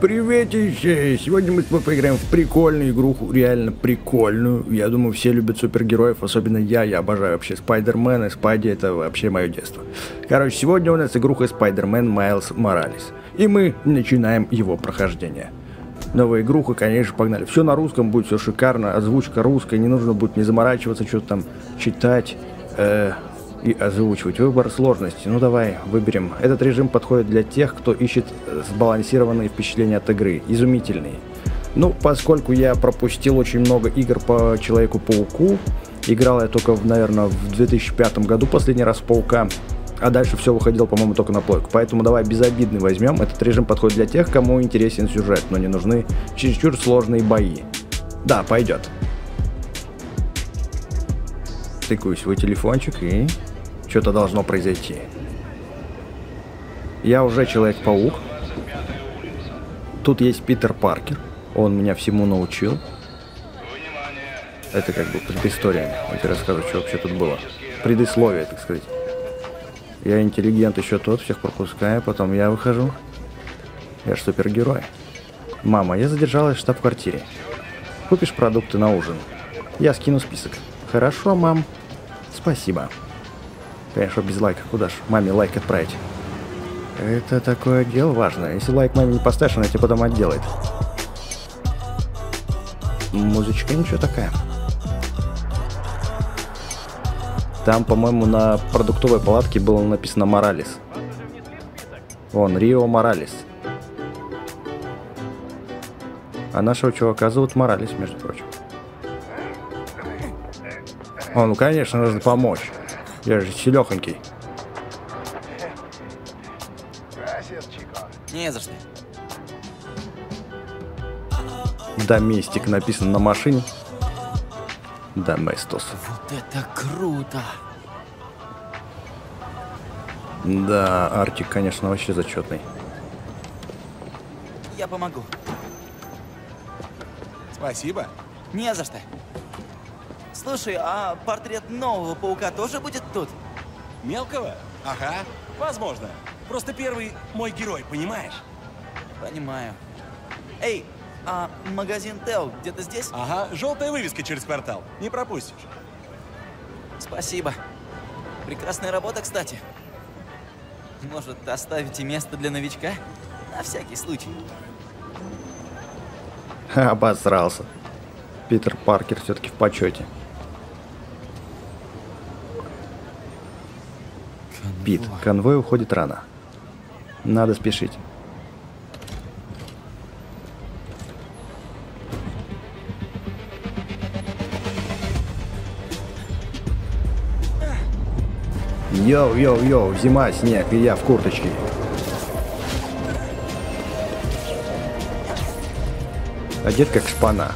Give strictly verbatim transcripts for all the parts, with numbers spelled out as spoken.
Приветище! Сегодня мы с тобой поиграем в прикольную игруху, реально прикольную. Я думаю, все любят супергероев, особенно я. Я обожаю вообще Спайдермена, Спайди, это вообще мое детство. Короче, сегодня у нас игруха Спайдермен Майлз Моралес. И мы начинаем его прохождение. Новая игруха, конечно, погнали. Все на русском будет, все шикарно, озвучка русская, не нужно будет не заморачиваться, что-то там читать э, и озвучивать. Выбор сложности. Ну давай, выберем. Этот режим подходит для тех, кто ищет сбалансированные впечатления от игры. Изумительные. Ну, поскольку я пропустил очень много игр по Человеку-пауку, играл я только, наверное, в две тысячи пятом году последний раз в Паука, а дальше все выходило, по-моему, только на плойку. Поэтому давай безобидный возьмем. Этот режим подходит для тех, кому интересен сюжет, но не нужны чересчур сложные бои. Да, пойдет. Тыкаю свой телефончик и что-то должно произойти. Я уже Человек-паук. Тут есть Питер Паркер. Он меня всему научил. Это как бы предыстория. Я тебе расскажу, что вообще тут было. Предисловие, так сказать. Я интеллигент еще тот, всех пропускаю, потом я выхожу. Я ж супергерой. Мама, я задержалась в штаб-квартире. Купишь продукты на ужин? Я скину список. Хорошо, мам. Спасибо. Конечно, без лайка. Куда ж маме лайк отправить? Это такое дело важное. Если лайк маме не поставишь, она тебя потом отделает. Музычка ничего такая. Там, по-моему, на продуктовой палатке было написано Моралес. Вон, Рио Моралес. А нашего чувака зовут Моралес, между прочим. О, ну конечно, нужно помочь. Я же селёхонький. Не за что. Доместик написано на машине. Доместос. Вот это круто! Да, Артик, конечно, вообще зачетный. Я помогу. Спасибо. Не за что. Слушай, а портрет нового паука тоже будет тут? Мелкого? Ага, возможно. Просто первый мой герой, понимаешь? Понимаю. Эй, а магазин Тео где-то здесь? Ага, желтая вывеска через квартал. Не пропустишь. Спасибо. Прекрасная работа, кстати. Может, оставите место для новичка? На всякий случай. Ха, обосрался. Питер Паркер все-таки в почете. Пит, конвой уходит рано. Надо спешить. Йоу-йоу-йоу, зима, снег, и я в курточке. Одет как шпана.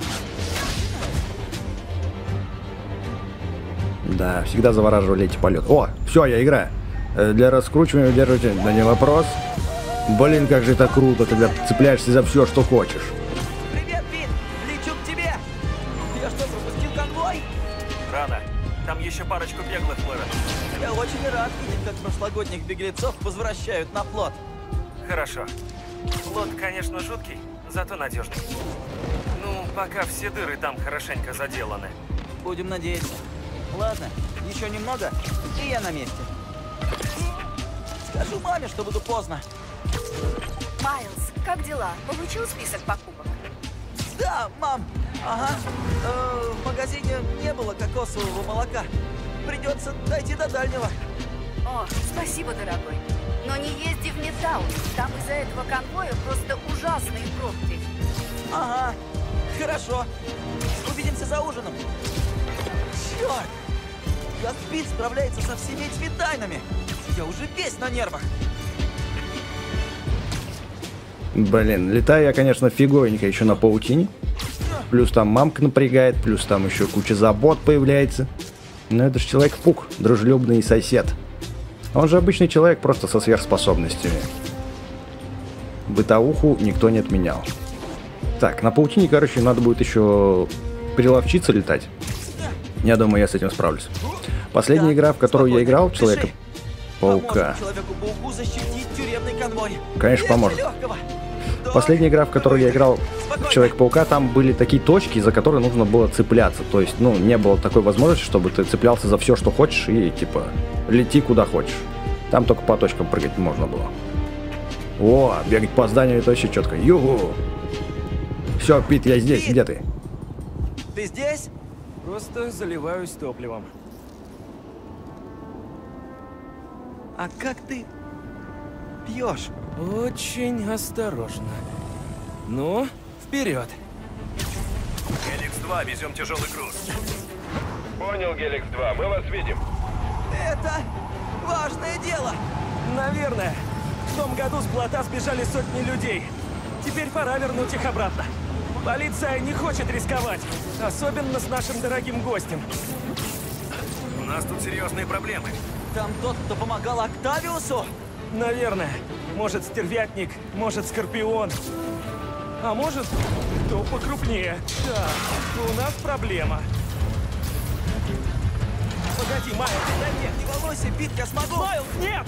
Да, всегда завораживали эти полеты. О, все, я играю. Для раскручивания удерживайте. Да не вопрос. Блин, как же это круто, когда цепляешься за все, что хочешь. Привет, Пит! Лечу к тебе! Я что, пропустил конвой? Рано. Там еще парочку беглых плывет. Я очень рад видеть, как прошлогодних беглецов возвращают на плот. Хорошо. Плот, конечно, жуткий, зато надежный. Ну, пока все дыры там хорошенько заделаны. Будем надеяться. Ладно, еще немного, и я на месте. Скажу маме, что буду поздно. Майлз, как дела? Получил список покупок? Да, мам. Ага. Э, в магазине не было кокосового молока. Придется дойти до дальнего. О, спасибо, дорогой. Но не езди в Мидтаун. Там из-за этого конвоя просто ужасные пробки. Ага. Хорошо. Увидимся за ужином. Черт! Как Пит справляется со всеми этими тайнами? Я уже весь на нервах. Блин, летаю я, конечно, фиговенько еще на паутине. Плюс там мамка напрягает, плюс там еще куча забот появляется. Но это же Человек-паук, дружелюбный сосед. Он же обычный человек, просто со сверхспособностями. Бытовуху никто не отменял. Так, на паутине, короче, надо будет еще приловчиться летать. Я думаю, я с этим справлюсь. Последняя Да, игра, в которую я спокойно. играл, Пиши. Человека-паука. Человеку-пауку защитить тюремный конвой. Конечно, Легче поможет. легкого. Последняя игра, в которую я играл в Человека-паука, там были такие точки, за которые нужно было цепляться. То есть, ну, не было такой возможности, чтобы ты цеплялся за все, что хочешь, и, типа, лети куда хочешь. Там только по точкам прыгать можно было. О, бегать по зданию это вообще четко. Югу! Все, Пит, я здесь. Где ты? Ты здесь? Просто заливаюсь топливом. А как ты пьешь? Очень осторожно. Ну, вперед. Геликс два, везем тяжелый груз. Понял, Геликс два, мы вас видим. Это важное дело. Наверное. В том году с плота сбежали сотни людей. Теперь пора вернуть их обратно. Полиция не хочет рисковать. Особенно с нашим дорогим гостем. У нас тут серьезные проблемы. Там тот, кто помогал Октавиусу? Наверное. Может, стервятник, может, скорпион. А может, кто покрупнее. Да, у нас проблема. Погоди, Майлз, Да нет, не волнуйся, Пит, я смогу. Майлз, нет!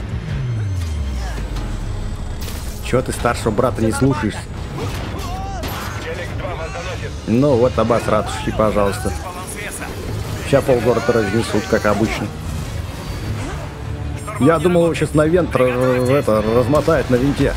Чего ты старшего брата не слушаешь? Геликс два вас заносит. Ну вот, Аббас, ратушки, пожалуйста. Сейчас полгорода разнесут, как обычно. Я думал, его сейчас на вент р- это, размотает на винте.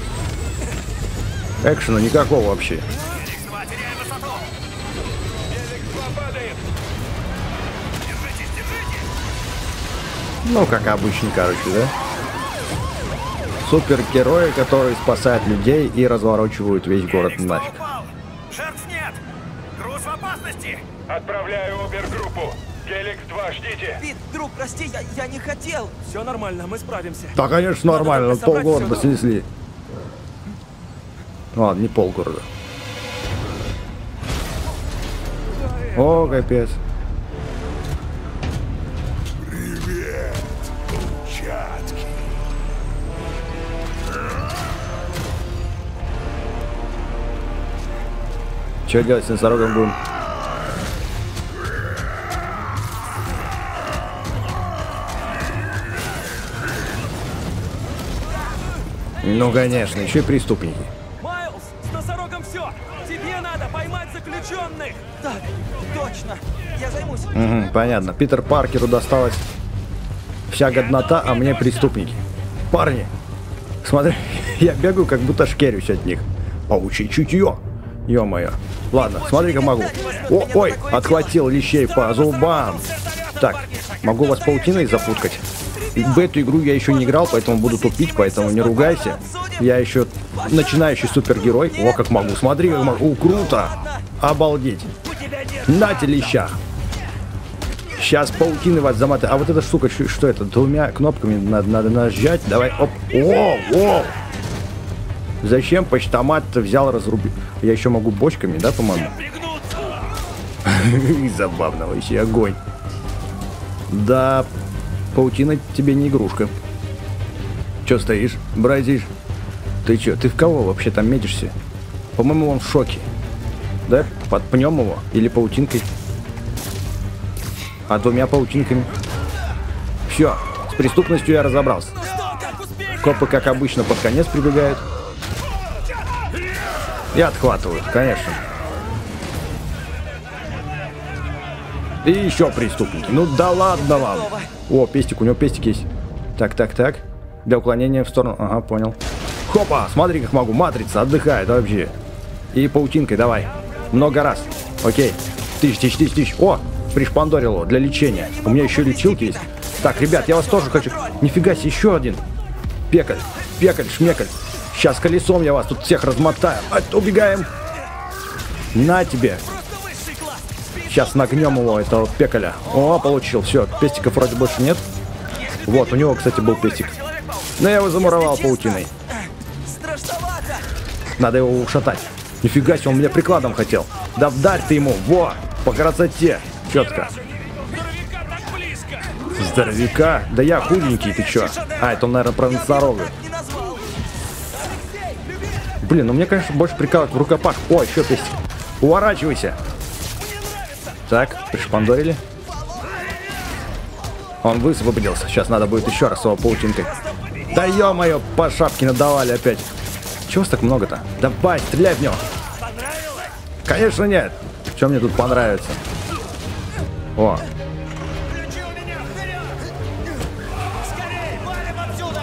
Экшена никакого вообще. Геликс два, теряем высоту. Геликс два падает. Держитесь, держитесь. Ну, как обычно, короче, да? Супергерои, которые спасают людей и разворачивают весь город Геликс два нафиг. упал. Жертв нет. Груз в опасности. Отправляю обергруппу. Геликс два, ждите. Пит, друг, прости, я, я не хотел. Все нормально, мы справимся. Да, конечно, нормально, Надо только полгорода собрать снесли. Ладно, не полгорода. О, капец. Привет, чатки. Что делать с носорогом будем? Ну, конечно, еще и преступники. Майлз, с носорогом все. Тебе надо поймать заключенных. Так, точно. Я займусь. Угу, понятно. Питер Паркеру досталась вся годнота, а мне преступники. Парни, смотри, я бегаю, как будто шкерюсь от них. Паучье чутье. Ё-моё. Ладно, смотри, как могу. О, ой, отхватил лещей по зубам. Так, могу вас паутиной запуткать. В эту игру я еще не играл, поэтому буду тупить, поэтому не ругайся. Я еще начинающий супергерой. О, как могу. Смотри, как могу. О, круто. Обалдеть. Нате леща. Сейчас паутины вас замотаю. А вот эта штука, что, что это? Двумя кнопками надо, надо нажать. Давай, оп. О, о. Зачем почтомат-то взял, разрубил? Я еще могу бочками, да, по-моему? Забавно вообще, огонь. Да, паутина тебе не игрушка. Че стоишь, бразишь? Ты че, ты в кого вообще там метишься? По-моему, он в шоке. Да? Подпнем его? Или паутинкой? А двумя паутинками? Все, с преступностью я разобрался. Копы, как обычно, под конец прибегают. И отхватывают, конечно. И еще преступники. Ну да ладно вам. О, пестик, у него пестик есть. Так, так, так. Для уклонения в сторону. Ага, понял. Хопа, смотри, как могу. Матрица отдыхает вообще. И паутинкой давай. Много раз. Окей. Тысяч, тысяч, тысяч, тысяч. О, пришпандорил его для лечения. У меня еще лечилки есть. Так, ребят, я вас тоже хочу. Нифига себе, еще один. Пекаль, пекаль, шмекаль. Сейчас колесом я вас тут всех размотаю. А, убегаем. На тебе. Сейчас нагнем его, этого пекаля. О, получил. Все, пестиков вроде больше нет. Вот, у него, кстати, был пестик. Но я его замуровал паутиной. Надо его ушатать. Нифига себе, он меня прикладом хотел. Да вдарь ты ему. Во, по красоте. Четко. Здоровяка? Да я худенький, ты чё? А, это он, наверное, про носорога. Блин, ну мне, конечно, больше прикалывает в рукопаш. О, еще пестик. Уворачивайся. Так, пришпандорили. Он высвободился. Сейчас надо будет еще раз его паутинкой. Да ё-моё, по шапке надавали опять. Чего вас так много-то? Давай, стреляй в него. Понравилось? Конечно нет. Что мне тут понравится? О, Ключи у меня, вперед! Скорей, валим отсюда!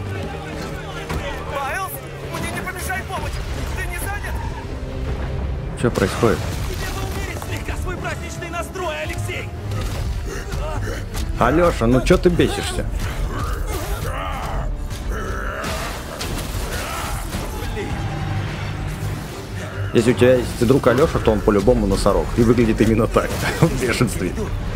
Майлз, мне не помешай помочь! Ты не занят? что происходит? Тебе бы умерить слегка свой праздничный настрой, Алексей! Алёша, ну что ты бесишься? Если у тебя есть друг Алёша, то он по-любому носорог. И выглядит именно так, в бешенстве.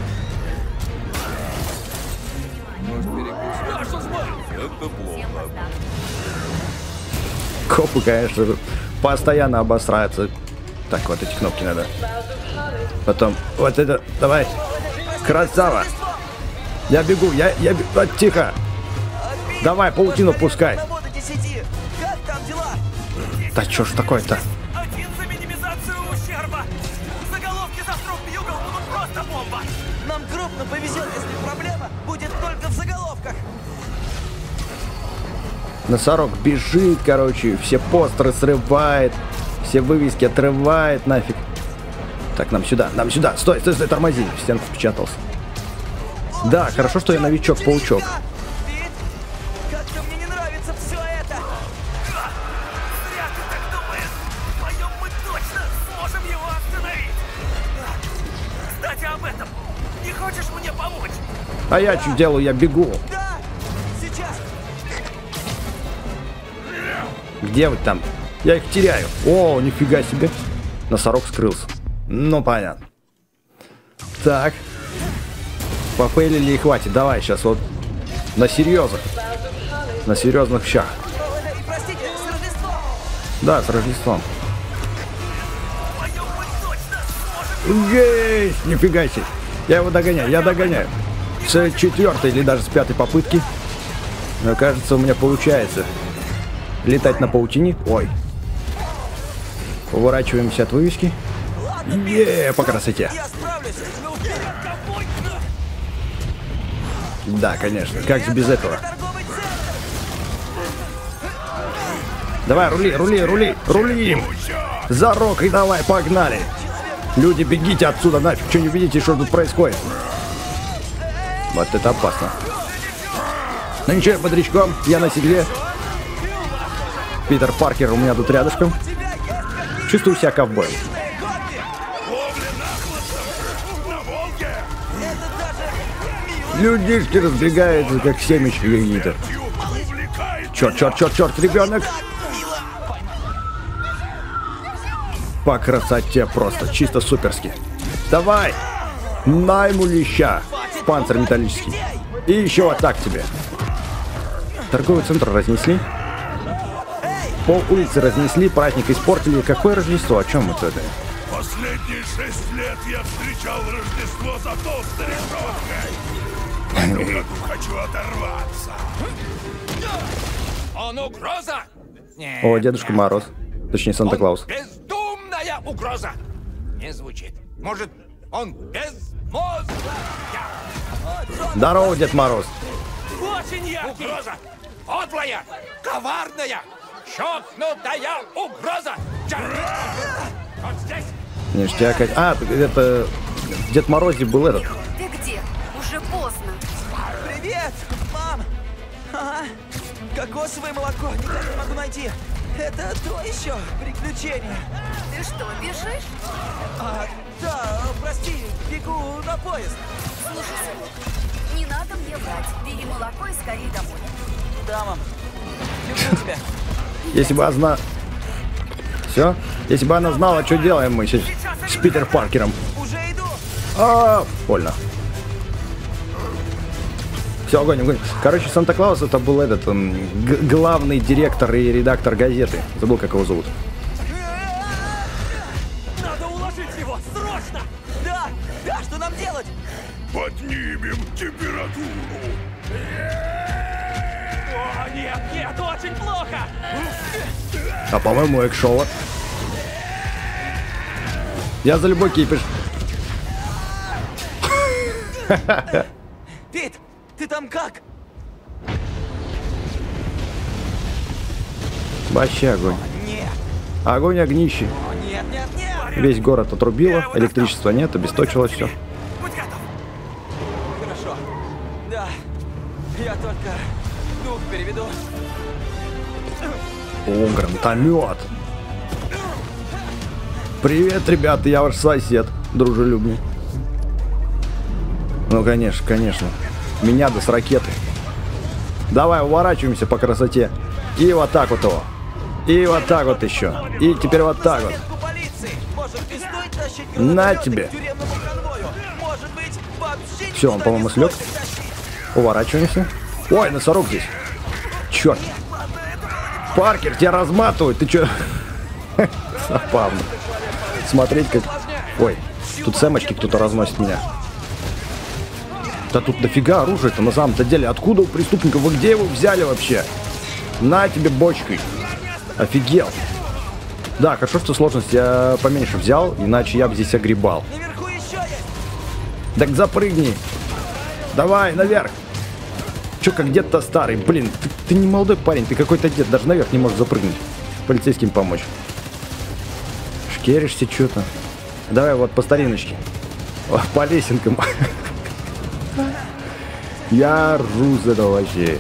Копы, конечно, постоянно обосраются. Так, вот эти кнопки надо. Потом, вот это, давай. Красава. Я бегу, я, я бегу. А, тихо. Давай, паутину пускай. Работать и сети. Как там дела? Да что ж такое-то? Один за минимизацию ущерба! Заголовки за срок Бьюгл будут просто бомба! Нам крупно повезет, если проблема будет только в заголовках. Носорог бежит, короче, все постеры срывает, все вывески отрывает нафиг. Так, нам сюда, нам сюда. Стой, стой, стой, тормози. В стенку впечатался. Да, хорошо, что я новичок-паучок. Пит, как-то мне не нравится все это. Зря ты так думаешь! Вдвоем мы точно сможем его остановить! Кстати, об этом! Не хочешь мне помочь? А я что делаю? Я бегу. Да, сейчас. Где вы там? Я их теряю. О, нифига себе. Носорог скрылся. Ну, понятно. Так. Пофейлили и хватит. Давай сейчас вот на серьезных. На серьезных щах. И простите, с Рождеством. Да, с Рождеством. Вдвоем мы точно сможем... Есть! Нифига себе. Я его догоняю, я догоняю. С четвертой или даже с пятой попытки. Но кажется, у меня получается летать на паутине. Ой. Уворачиваемся от вывески. Е, по красоте. Я справлюсь. Ну, вперед, ковбой! Да, конечно. Как же без этого? Торговый центр. Давай, рули, рули, рули, рули! За рог и давай, погнали! Люди, бегите отсюда, нафиг, что не видите, что тут происходит? Вот это опасно. Ну ничего, бодрячком, я на седле. Питер Паркер у меня тут рядышком. Чувствую себя ковбоем. Людишки разбегаются, как семечки какие-то. Черт, черт, черт, черт, ребенок! По красоте просто, чисто суперски. Давай! На ему леща! Панцирь металлический. И еще вот так тебе. Торговый центр разнесли. Пол улицы разнесли, праздник испортили. Какое Рождество? О чем это? Последние шесть лет я встречал Рождество за толстой решеткой. В этом году хочу оторваться. Он угроза? Нет, О, Дедушка Мороз. Точнее, Санта-Клаус. Бездумная угроза. Не звучит. Может, он без мозга? Здорово, Дед Мороз. Очень яркий! Угроза. Подлая, коварная, чокнутая угроза. Вот здесь. Ништяк. А, это... Дед Морозе был этот. Ты где? Уже поздно. Привет, мам. Ага. Кокосовое молоко никак не могу найти. Это то еще приключение. Ты что, бежишь? А, да, прости, бегу на поезд. Слушай, сынок, не надо мне врать. Бери молоко и скорее домой. Да, мам. Люблю тебя. Если бы она... Все? Если бы она знала, что делаем мы сейчас с Питер Паркером. Уже иду. А, больно. Все, огонь, огонь. Короче, Санта-Клаус это был этот м, г- главный директор и редактор газеты. Забыл, как его зовут. Надо уложить его! Срочно! Да, да, что нам делать? Поднимем температуру. О, нет, нет, очень плохо! А по-моему, экшоу. Я за любой кипиш. Пит, ты там как? Вообще огонь. Нет. Огонь, огнище. О, нет, нет, нет. Весь город отрубило, электричества нет, обесточилось все. Будь готов. Хорошо. Да. Я только дух переведу. О, гранатомет. Привет, ребята, я ваш сосед, дружелюбный. Ну, конечно, конечно. Меня да с ракеты. Давай, уворачиваемся по красоте. И вот так вот его. И вот так вот еще. И теперь вот так вот. На тебе. Все, он, по-моему, слег. Уворачиваемся. Ой, носорог здесь. Черт. Паркер, тебя разматывают. Ты че? Забавно. Смотреть как... Ой, тут сэмочки кто-то разносит меня. Да тут дофига оружия-то на самом-то деле. Откуда у преступников? Вы где его взяли вообще? На тебе бочкой. Офигел. Да, хорошо, что сложность я поменьше взял, иначе я бы здесь огребал. Так запрыгни. Давай, наверх. Че, как дед-то старый? Блин, ты, ты не молодой парень, ты какой-то дед. Даже наверх не можешь запрыгнуть. Полицейским помочь. Шкеришься что-то. Давай вот по стариночке. О, по лесенкам. Я ржу с этого вообще.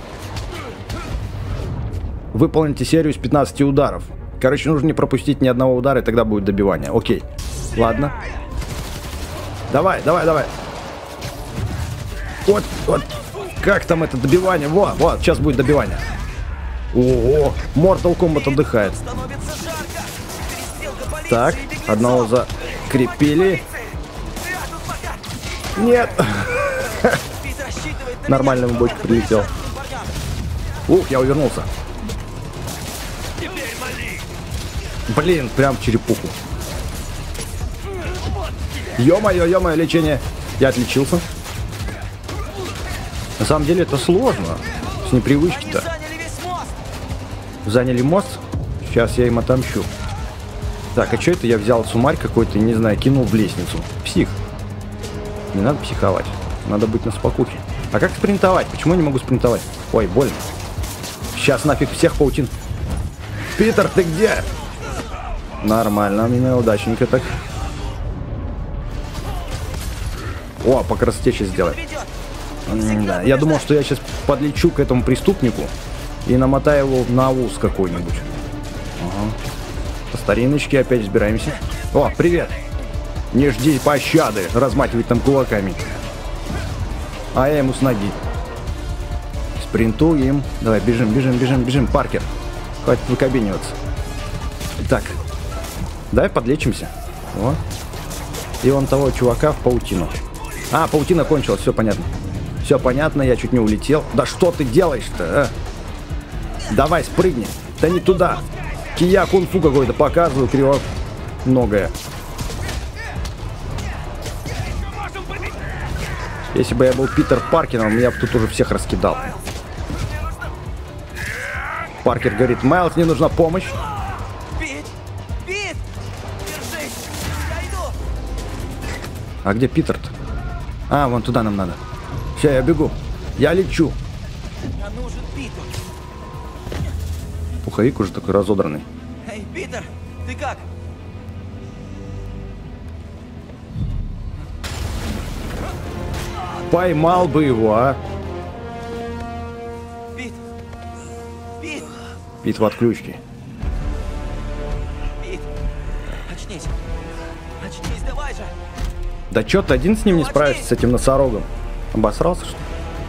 Выполните серию из пятнадцати ударов. Короче, нужно не пропустить ни одного удара, и тогда будет добивание. Окей. Ладно. Давай, давай, давай. Вот, вот. Как там это добивание? Вот, вот, сейчас будет добивание. Ого, Mortal Kombat отдыхает. Так, одного закрепили. Нет. Нормально ему бочка прилетел. Ух, я увернулся. Блин, прям в черепуху. Ё-моё, ё-моё, лечение. Я отличился. На самом деле это сложно. С непривычки-то. Заняли мост? Сейчас я им отомщу. Так, а что это я взял сумарь какой-то, не знаю, кинул в лестницу? Псих. Не надо психовать. Надо быть на спокухе. А как спринтовать? Почему я не могу спринтовать? Ой, больно. Сейчас нафиг всех паутин. Питер, ты где? Нормально у меня, удачненько так. О, по красоте сейчас сделай. Да, я думал, что я сейчас подлечу к этому преступнику и намотаю его на ус какой-нибудь. Ага. По стариночке опять взбираемся. О, привет. Не жди пощады, размахивать там кулаками. А я ему с ноги. Спринтуем. Давай, бежим, бежим, бежим, бежим. Паркер. Хватит выкобениваться. Так. Давай подлечимся. О. И вон того чувака в паутину. А, паутина кончилась, все понятно. Все понятно, я чуть не улетел. Да что ты делаешь-то, а? Давай, спрыгни. Да не туда. Кия кунг-фу какой-то показываю, кривоногое. Если бы я был Питер Паркером, я бы тут уже всех раскидал. Паркер говорит, Майлз, мне нужна помощь. Пит! Пит! Держись! Я иду! А где Питер-то? А, вон туда нам надо. Все, я бегу. Я лечу. Я нужен Питу. Пуховик уже такой разодранный. Эй, Питер, ты как? Поймал бы его, а? Пит! Пит! Пит в отключке. Пит! Очнись! Очнись, давай же! Да чё ты один с ним не справишься, с этим носорогом? Обосрался, что ли?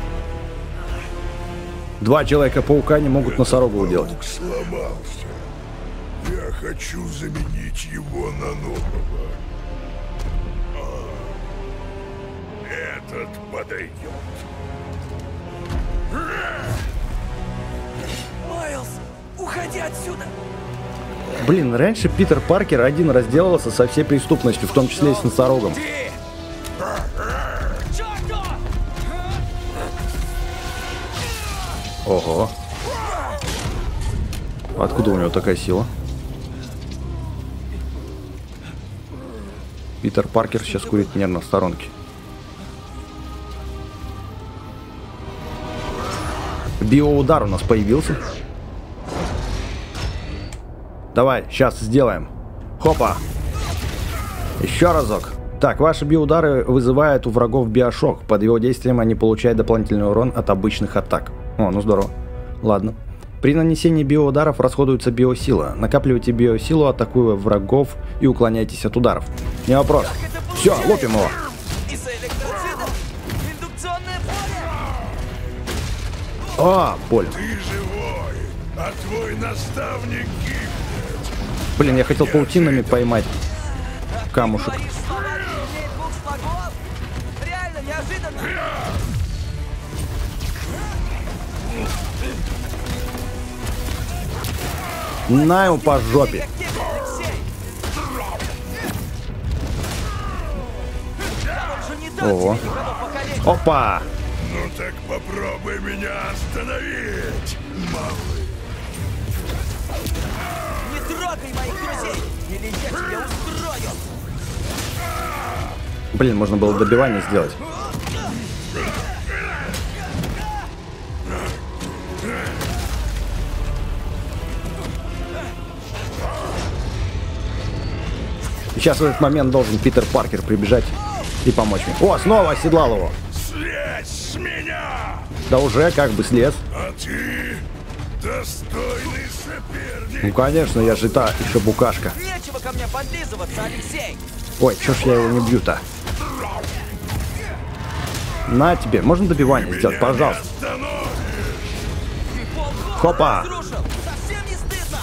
Два Человека-паука не могут носорога уделать. Паук сломался. Я хочу заменить его на нового. Этот подойдет. Майлз, уходи отсюда! Блин, раньше Питер Паркер один разделался со всей преступностью, в том числе и с носорогом. Ого. Откуда у него такая сила? Питер Паркер сейчас курит нервно в сторонке. Биоудар у нас появился. Давай, сейчас сделаем. Хопа. Еще разок. Так, ваши биоудары вызывают у врагов биошок. Под его действием они получают дополнительный урон от обычных атак. О, ну здорово. Ладно. При нанесении биоударов расходуется биосила. Накапливайте биосилу, атакуя врагов и уклоняйтесь от ударов. Не вопрос. Все, лупим его. Из-за электроцита индукционное поле. О, боль. Ты живой, а твой наставник гибнет. Блин, я хотел паутинами поймать камушек. Говоришь, словарь не имеет двух слогов? Реально неожиданно. На ему по жопе. Как тебе, Алексей? Да он же не дал Ого. тебе никого покалечить. Опа. Ну так попробуй меня остановить, малый. Не трогай моих друзей, или я тебя устрою. Блин, можно было добивание сделать. Сейчас в этот момент должен Питер Паркер прибежать и помочь мне. О, снова оседлал его. Слезь с меня! Да уже как бы слез. А ты достойный соперник. Ну конечно, я же та еще букашка. Нечего ко мне подлизываться, Алексей. Ой, чё ж я его не бью-то? На тебе, можно добивание сделать, пожалуйста. Остановишь. Ты полгода Хопа. разрушил. Совсем не стыдно.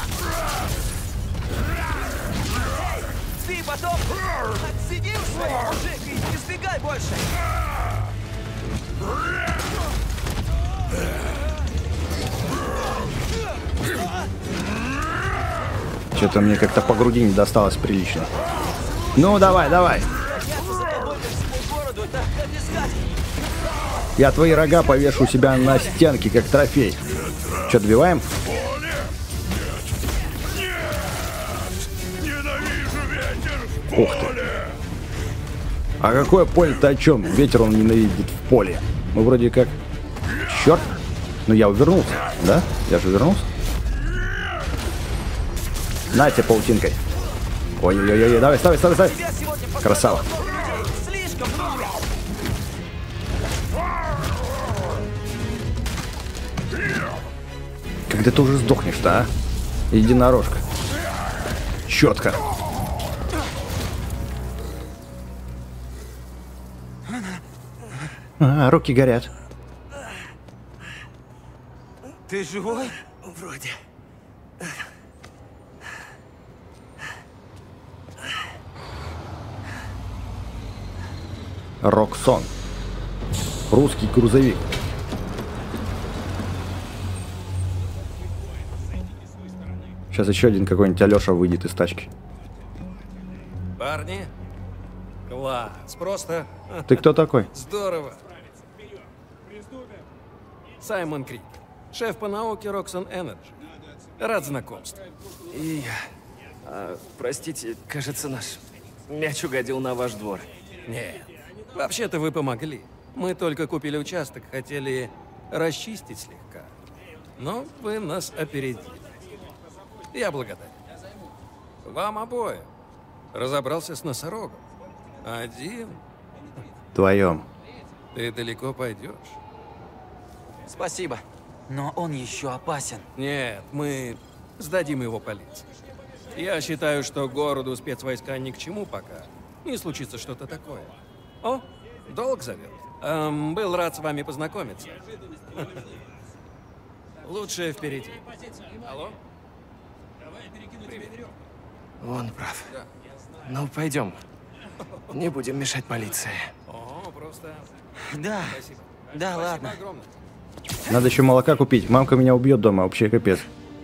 Ты потом отсидишься, мужик, и не сбегай больше. Что-то мне как-то по груди не досталось прилично. Ну, давай, давай. Гоняться за тобой по всему городу, это обескать. Я твои рога повешу у себя на стенке, как трофей. Что, добиваем? Ненавижу ветер в Ух ты. поле. А какое поле-то о чем? Ветер он ненавидит в поле. Мы вроде как... Черт. Ну я увернулся, да? Я же увернулся. На тебе паутинкой. Ой-ой-ой, давай, ставай, ставай, ставай. Тебя сегодня Красава. пострадало много людей. Слишком много. Когда ты уже сдохнешь-то, а? Единорожка. Четко. А, руки горят. Ты живой? Вроде. Роксон. Русский грузовик. Сейчас еще один какой-нибудь Алеша выйдет из тачки. Парни? Класс. Просто Ты кто такой? здорово. Саймон Крик. Шеф по науке Roxxon Energy. Рад знакомству. И а, простите, кажется, наш мяч угодил на ваш двор. Нет. Вообще-то вы помогли. Мы только купили участок, хотели расчистить слегка. Но вы нас опередили. Я благодарен. Вам обоим. Разобрался с носорогом. Один. Вдвоем. Ты далеко пойдешь? Спасибо. Но он еще опасен. Нет, мы сдадим его полиции. Я считаю, что городу спецвойска ни к чему пока. Не случится что-то такое. О, долг зовет. Эм, был рад с вами познакомиться. Лучшее впереди. Алло? Он прав. Ну, пойдем. Не будем мешать полиции. О, просто... Да. Спасибо. Да, Спасибо ладно. огромное. Надо еще молока купить. Мамка меня убьет дома. Вообще капец.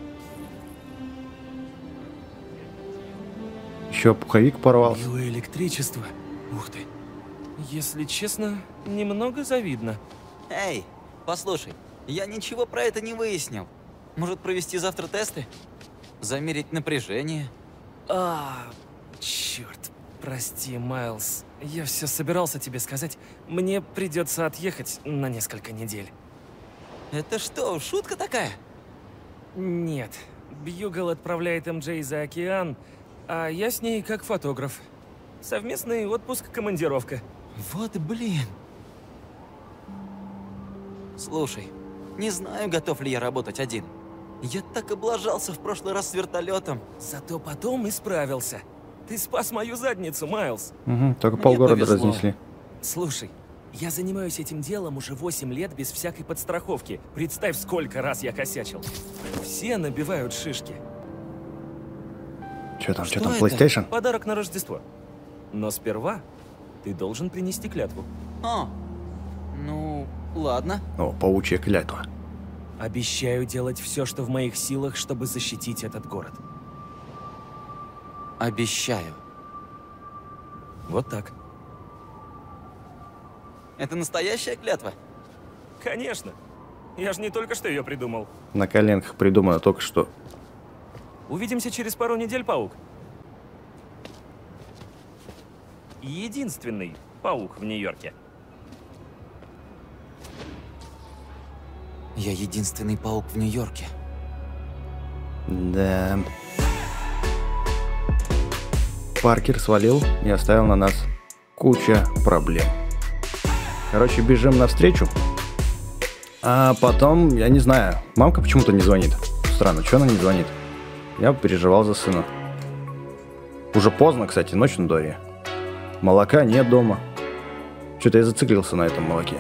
Еще пуховик порвался. Электричество. Ух ты. Если честно, немного завидно. Эй, послушай, я ничего про это не выяснил. Может, провести завтра тесты? Замерить напряжение? А, черт. Прости, Майлз. Я все собирался тебе сказать. Мне придется отъехать на несколько недель. Это что, шутка такая? Нет. Бьюгл отправляет эм джей за океан, а я с ней как фотограф. Совместный отпуск-командировка. Вот блин. Слушай, не знаю, готов ли я работать один. Я так облажался в прошлый раз с вертолетом. Зато потом исправился. Ты спас мою задницу, Майлз. Угу, только Мне полгорода повезло. разнесли. Слушай, я занимаюсь этим делом уже восемь лет без всякой подстраховки. Представь, сколько раз я косячил. Все набивают шишки. Что там, что Что там, это? PlayStation? Подарок на Рождество. Но сперва ты должен принести клятву. А, ну, ладно. О, паучья клятва. Обещаю делать все, что в моих силах, чтобы защитить этот город. Обещаю. Вот так. Это настоящая клятва? Конечно. Я же не только что ее придумал. На коленках придумано только что. Увидимся через пару недель, паук. Единственный паук в Нью-Йорке. Я единственный паук в Нью-Йорке. Да. Паркер свалил и оставил на нас куча проблем. Короче, бежим навстречу. А потом, я не знаю, мамка почему-то не звонит. Странно, что она не звонит? Я переживал за сына. Уже поздно, кстати, ночь на дворе. Молока нет дома. Что-то я зациклился на этом молоке.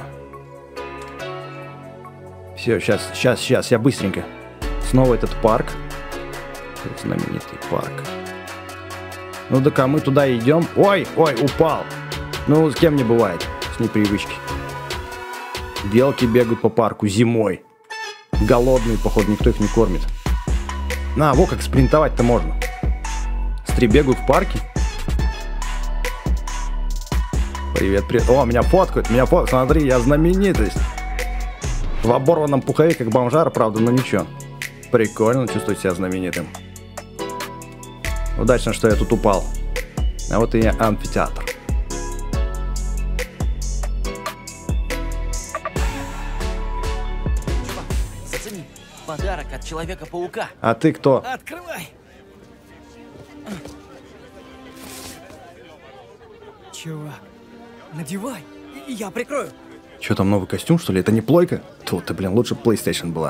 Все, сейчас, сейчас, сейчас, я быстренько. Снова этот парк. Этот знаменитый парк. Ну да-ка, мы туда идем. Ой, ой, упал. Ну, с кем не бывает. С непривычки. Белки бегают по парку зимой. Голодные, походу, никто их не кормит. На, во как спринтовать-то можно. Стри бегают в парке. Привет, привет. О, меня фоткают, меня фоткают. Смотри, я знаменитость. В оборванном пухове, как бомжар, правда, но ничего. Прикольно чувствовать себя знаменитым. Удачно, что я тут упал. А вот и я амфитеатр. Чувак, зацени. Подарок от Человека-паука. А ты кто? Открывай! Чувак, надевай, и я прикрою. Че там, новый костюм, что ли? Это не плойка? Тут ты, блин, лучше PlayStation была.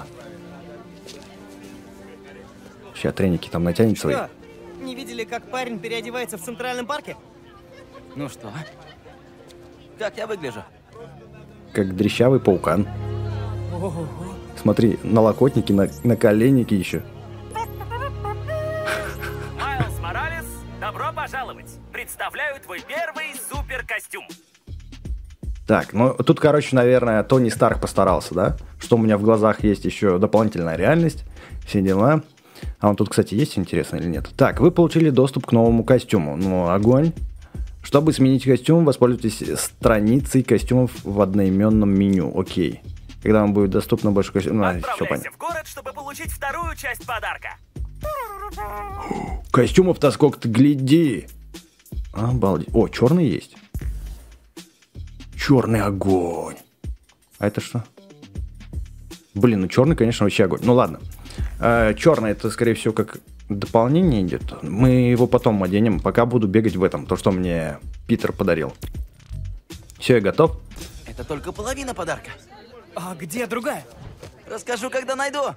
Сейчас треники там натянет свои. Что, не видели, как парень переодевается в Центральном парке? Ну что? Как я выгляжу? Как дрищавый паукан. Ого. Смотри, налокотники, на, наколенники еще. Майлз Моралес, добро пожаловать. Представляю твой первый супер-костюм. Так, ну тут, короче, наверное, Тони Старк постарался, да? Что у меня в глазах есть еще дополнительная реальность, все дела. А он тут, кстати, есть, интересно или нет? Так, вы получили доступ к новому костюму. Ну, огонь. Чтобы сменить костюм, воспользуйтесь страницей костюмов в одноименном меню. Окей. Когда вам будет доступно больше костюмов... Ну, все понятно. в город, чтобы получить вторую часть подарка. Костюмов-то сколько-то, гляди. Обалдеть. О, черный есть. Черный огонь. А это что? Блин, ну черный, конечно, вообще огонь. Ну ладно. А, черный это, скорее всего, как дополнение идет. Мы его потом оденем. Пока буду бегать в этом. То, что мне Питер подарил. Все, я готов. Это только половина подарка. А где другая? Расскажу, когда найду.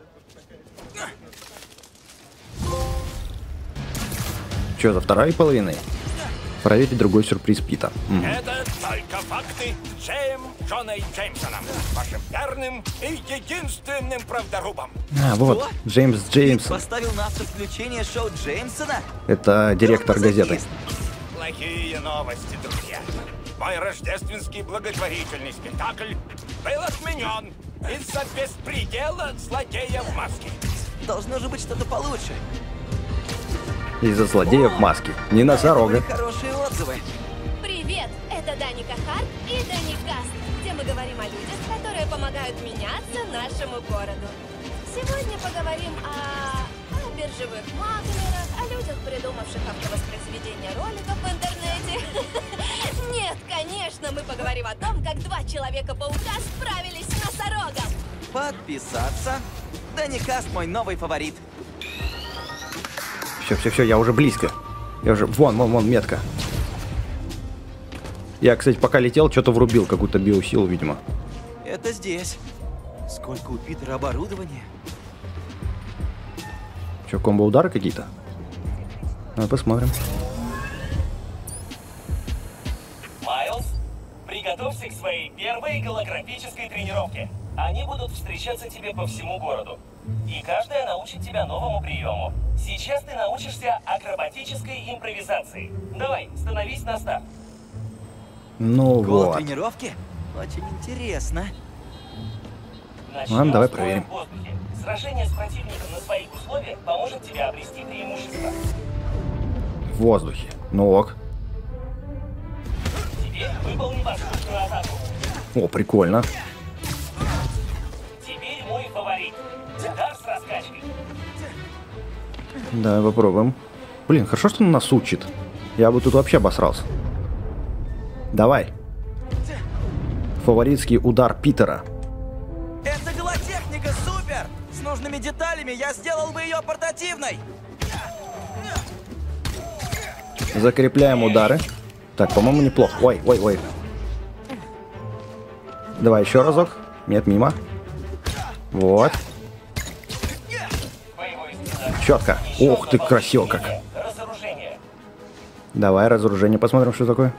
Что, за второй половиной? Проверить другой сюрприз Пита. Угу. Это только факты с Джеем Джоной Джеймсоном, вашим верным и единственным правдорубом. А, вот, Что? Джеймс Ты Джеймсон. поставил на автовключение шоу Джеймсона? Это директор Он газеты. мазохист. Плохие новости, друзья. Мой рождественский благотворительный спектакль был отменен из-за беспредела злодея в маске. Должно же быть что-то получше. Из-за злодея в маске. Не носорога. Какие хорошие отзывы. Привет! Это Даника Харт и Дани Каст, где мы говорим о людях, которые помогают меняться нашему городу. Сегодня поговорим о, о биржевых маклерах, о людях, придумавших автовоспроизведение роликов в интернете. Нет, конечно, мы поговорим о том, как два Человека-паука справились с носорогом. Подписаться. Дани Каст мой новый фаворит. все, все, все, я уже близко. Я уже... Вон, вон, вон, метка. Я, кстати, пока летел, что-то врубил, какую-то биосилу, видимо. Это здесь. Сколько у Питера оборудования. Что, комбо-удары какие-то? Ну, посмотрим. Майлз, приготовься к своей первой голографической тренировке. Они будут встречаться тебе по всему городу. И каждая научит тебя новому приему. Сейчас ты научишься акробатической импровизации. Давай, становись на старт. Ну Гол вот. тренировки? Очень интересно. Начнем Ладно, давай с боя проверим. в воздухе. Сражение с противником на своих условиях поможет тебе обрести преимущество. В воздухе. Ну ок. Теперь выполни воздушную атаку. О, прикольно. Теперь мой фаворит. Удар с раскачкой. Давай попробуем. Блин, хорошо, что он нас учит. Я бы тут вообще обосрался. Давай. Фаворитский удар Питера. Это голотехника, супер! С нужными деталями я сделал бы ее портативной. Закрепляем удары. Так, по-моему, неплохо. Ой, ой, ой. Давай еще разок. Нет, мимо. Вот. Четко. Ух ты, красиво как. Разоружение. Давай разоружение посмотрим, что такое.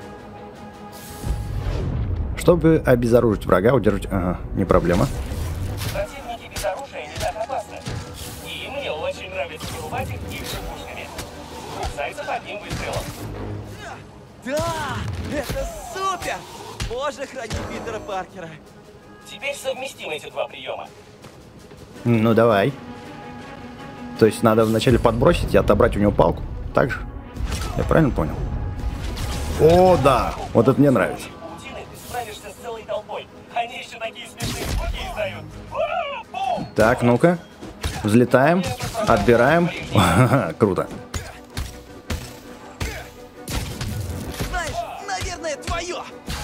Чтобы обезоружить врага, удержать... Ага, не проблема. Противники без оружия не так опасны. И мне очень нравится убивать их тихими пушками. Кусается одним выстрелом. Да! Это супер! Боже, храни Питера Паркера. Теперь совместим эти два приема. Ну, давай. То есть надо вначале подбросить и отобрать у него палку. Так же? Я правильно понял? О, да! Вот это мне нравится. Паутины ты справишься с целой толпой. Они еще такие смешные звуки издают. Бум! Так, ну-ка. Взлетаем. Отбираем. Круто. Знаешь, наверное, твое.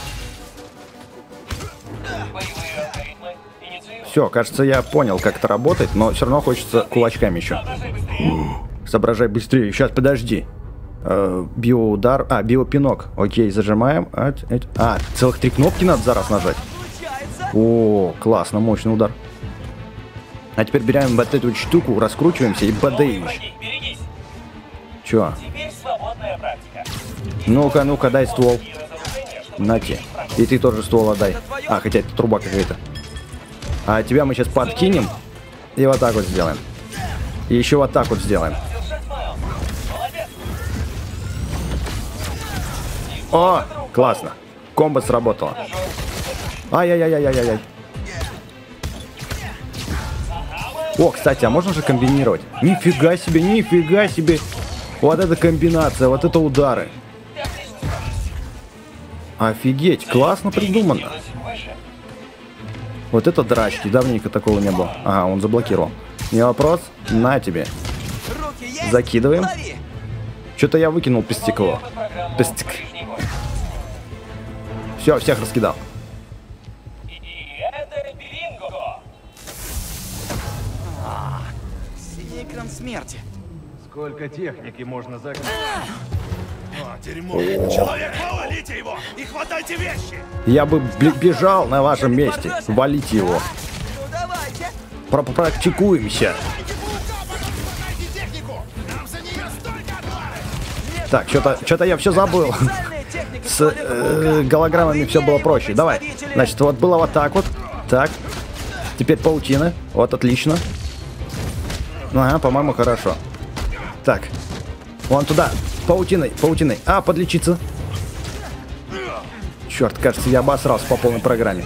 Боевые алгоритмы инициируют. Все, кажется, я понял, как это работает, но все равно хочется кулачками еще. Соображай быстрее. Соображай быстрее. Сейчас, подожди. Э, биоудар. А, биопинок. Окей, зажимаем. А, а, целых три кнопки надо за раз нажать. Получается. О, классно, мощный удар. А теперь берем вот эту вот штуку, раскручиваемся и бадыщ. Враги, берегись. Че? Теперь свободная практика. Ну-ка, ну-ка, дай ствол. И разоружение, чтобы На те. И ты тоже ствол отдай. А, хотя это труба какая-то. А тебя мы сейчас подкинем. И вот так вот сделаем. И еще вот так вот сделаем. держать Майлз. Молодец. О, классно. Комбо сработало. Ай-яй-яй-яй-яй-яй. О, кстати, а можно же комбинировать? Нифига себе, нифига себе. Вот это комбинация, вот это удары. Офигеть, классно придумано. Вот это драчки, давненько такого не было. Ага, он заблокировал. Не вопрос, на тебе. Руки есть? Закидываем. Лови. Что-то я выкинул пестиково. Пестик. Все, всех раскидал. И это бинго. Синий экран смерти. Сколько техники можно закрыть? О, дерьмо. Человек, валите его и хватайте вещи. Я бы б- бежал на вашем месте. Валите его. Ну давайте. Пропрактикуемся. Так, что-то что-то я все забыл. Специальная техника С Человека-паука. э, голограммами все было проще. Давай. Значит, вот было вот так вот. Так. Теперь паутина. Вот, отлично. Ага, по-моему, хорошо. Так. Вон туда. Паутиной, паутиной. А, подлечиться. Черт, кажется, я обосрался по полной программе.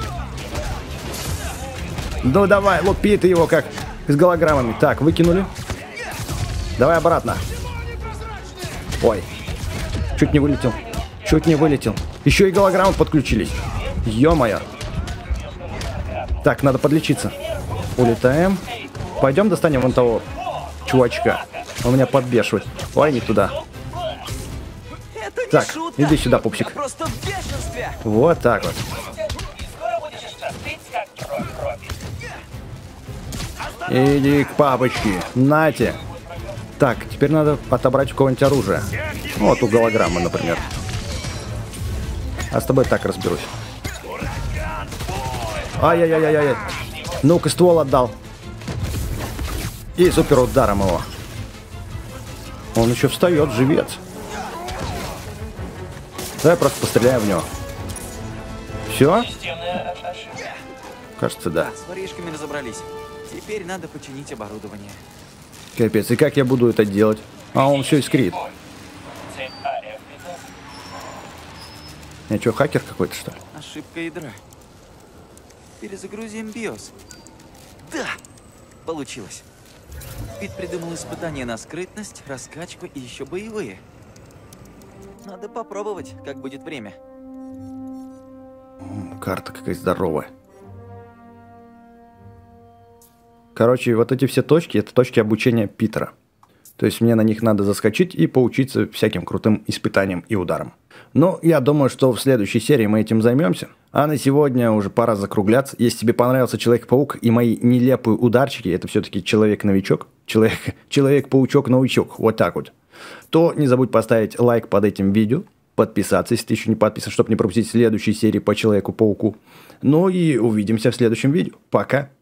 Ну давай, лупи ты его как с голограммами. Так, выкинули. Давай обратно. Ой. Чуть не вылетел. Чуть не вылетел. Еще и голограммы подключились. Ё-моё. Так, надо подлечиться. Улетаем. Пойдем достанем вон того чувачка. Он меня подбешивает. Ой, не туда. Это не Так, шутка. иди сюда, пупсик. Я просто в бешенстве. Вот так вот. И скоро будешь шастыть, как кровь. Иди к папочке. Нате. Так, теперь надо отобрать у кого-нибудь оружие. Вот у голограммы, например. А с тобой так разберусь. Ай-яй-яй-яй-яй. Ну-ка, ствол отдал. И супер ударом его. Он еще встает, живец. Давай просто постреляем в него. Все? Кажется, да. С воришками разобрались. Теперь надо починить оборудование. Капец, и как я буду это делать? А он все искрит. Я что, хакер какой-то, что ли? Ошибка ядра. Перезагрузим биос. Да! Получилось. Пит придумал испытания на скрытность, раскачку и еще боевые. Надо попробовать, как будет время. Карта какая здоровая. Короче, вот эти все точки, это точки обучения Питера. То есть мне на них надо заскочить и поучиться всяким крутым испытаниям и ударам. Но я думаю, что в следующей серии мы этим займемся. А на сегодня уже пора закругляться. Если тебе понравился Человек-паук и мои нелепые ударчики, это все-таки Человек-новичок, Человек, Человек-паучок-новичок, вот так вот, то не забудь поставить лайк под этим видео, подписаться, если ты еще не подписан, чтобы не пропустить следующие серии по Человеку-пауку. Ну и увидимся в следующем видео. Пока!